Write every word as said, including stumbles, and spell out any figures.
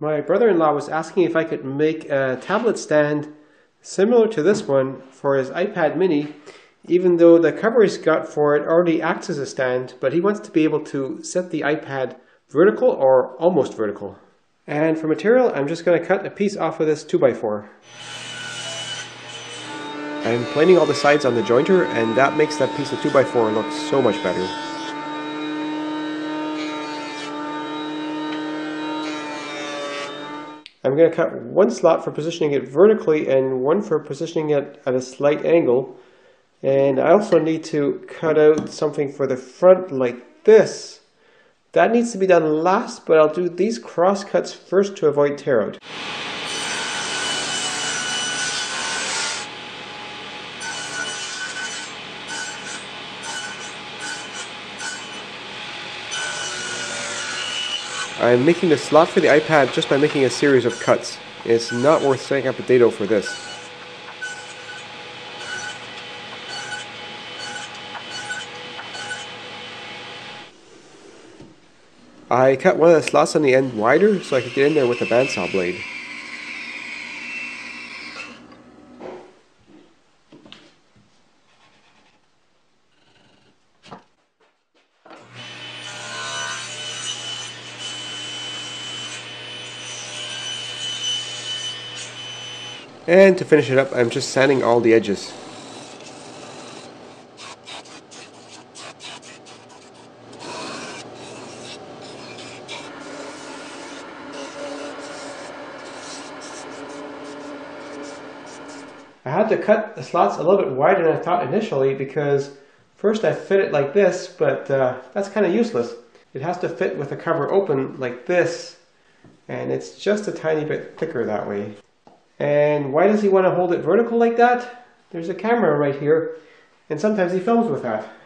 My brother-in-law was asking if I could make a tablet stand similar to this one for his iPad mini, even though the cover he's got for it already acts as a stand, but he wants to be able to set the iPad vertical or almost vertical. And for material, I'm just going to cut a piece off of this two by four. I'm planing all the sides on the jointer, and that makes that piece of two by four look so much better. I'm going to cut one slot for positioning it vertically and one for positioning it at a slight angle. And I also need to cut out something for the front like this. That needs to be done last, but I'll do these cross cuts first to avoid tear out. I'm making the slot for the iPad just by making a series of cuts. It's not worth setting up a dado for this. I cut one of the slots on the end wider so I could get in there with a bandsaw blade. And to finish it up, I'm just sanding all the edges. I had to cut the slots a little bit wider than I thought initially because first I fit it like this, but uh, that's kind of useless. It has to fit with the cover open like this, and it's just a tiny bit thicker that way. And why does he want to hold it vertical like that? There's a camera right here, and sometimes he films with that.